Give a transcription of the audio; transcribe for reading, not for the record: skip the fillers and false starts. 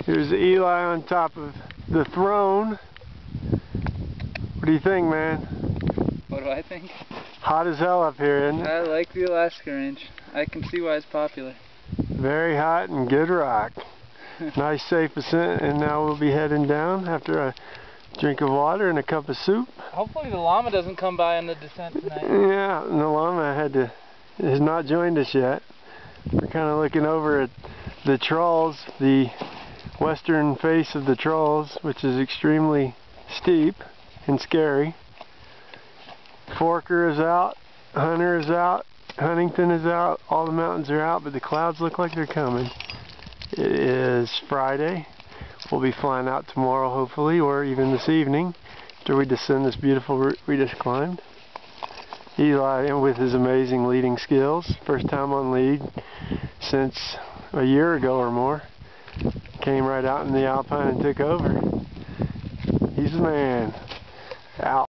Here's Eli on top of the throne. What do you think, man? What do I think? Hot as hell up here, isn't it? I like the Alaska Range. I can see why it's popular. Very hot and good rock. Nice safe ascent, and now we'll be heading down after a drink of water and a cup of soup. Hopefully the llama doesn't come by on the descent tonight. Yeah, and the llama has not joined us yet. We're kind of looking over at the Trolls, the western face of the Trolls, which is extremely steep and scary. Forker is out, Hunter is out, Huntington is out, all the mountains are out, but the clouds look like they're coming. It is Friday. We'll be flying out tomorrow, hopefully, or even this evening, after we descend this beautiful route we just climbed. Eli, with his amazing leading skills, first time on lead since a year ago or more, came right out in the Alpine and took over. He's the man. Out.